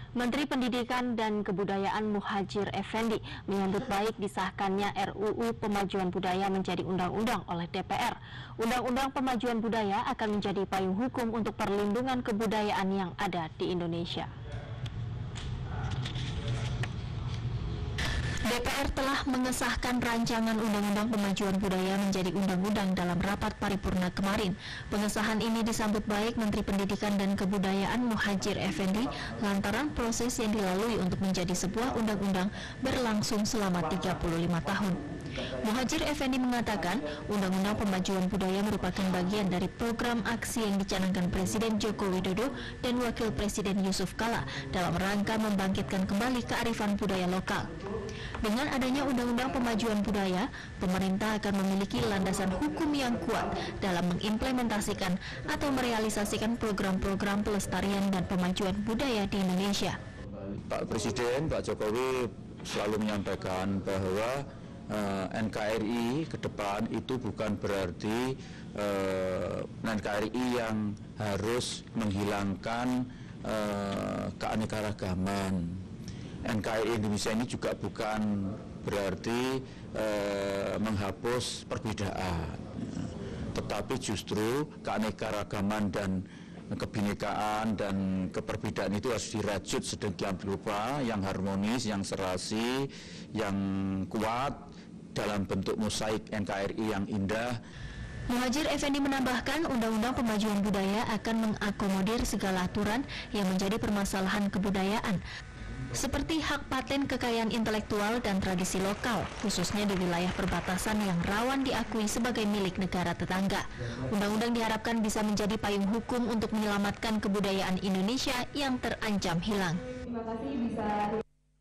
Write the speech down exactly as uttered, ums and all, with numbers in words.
Menteri Pendidikan dan Kebudayaan Muhadjir Effendi menyambut baik disahkannya R U U Pemajuan Budaya menjadi undang-undang oleh D P R. Undang-undang Pemajuan Budaya akan menjadi payung hukum untuk perlindungan kebudayaan yang ada di Indonesia. D P R telah mengesahkan rancangan Undang-Undang Pemajuan Budaya menjadi undang-undang dalam rapat paripurna kemarin. Pengesahan ini disambut baik Menteri Pendidikan dan Kebudayaan Muhadjir Effendi lantaran proses yang dilalui untuk menjadi sebuah undang-undang berlangsung selama tiga puluh lima tahun. Muhadjir Effendi mengatakan Undang-Undang Pemajuan Budaya merupakan bagian dari program aksi yang dicanangkan Presiden Joko Widodo dan Wakil Presiden Yusuf Kala dalam rangka membangkitkan kembali kearifan budaya lokal. Dengan adanya Undang-Undang Pemajuan Budaya, pemerintah akan memiliki landasan hukum yang kuat dalam mengimplementasikan atau merealisasikan program-program pelestarian dan pemajuan budaya di Indonesia. Pak Presiden, Pak Jokowi selalu menyampaikan bahwa uh, N K R I ke depan itu bukan berarti uh, N K R I yang harus menghilangkan uh, keanekaragaman. N K R I Indonesia ini juga bukan berarti eh, menghapus perbedaan, tetapi justru keanekaragaman dan kebinekaan dan keperbedaan itu harus dirajut sedemikian rupa yang harmonis, yang serasi, yang kuat dalam bentuk mosaik N K R I yang indah. Muhadjir Effendi menambahkan Undang-Undang Pemajuan Budaya akan mengakomodir segala aturan yang menjadi permasalahan kebudayaan, seperti hak paten kekayaan intelektual dan tradisi lokal, khususnya di wilayah perbatasan yang rawan diakui sebagai milik negara tetangga. Undang-undang diharapkan bisa menjadi payung hukum untuk menyelamatkan kebudayaan Indonesia yang terancam hilang. Terima kasih bisa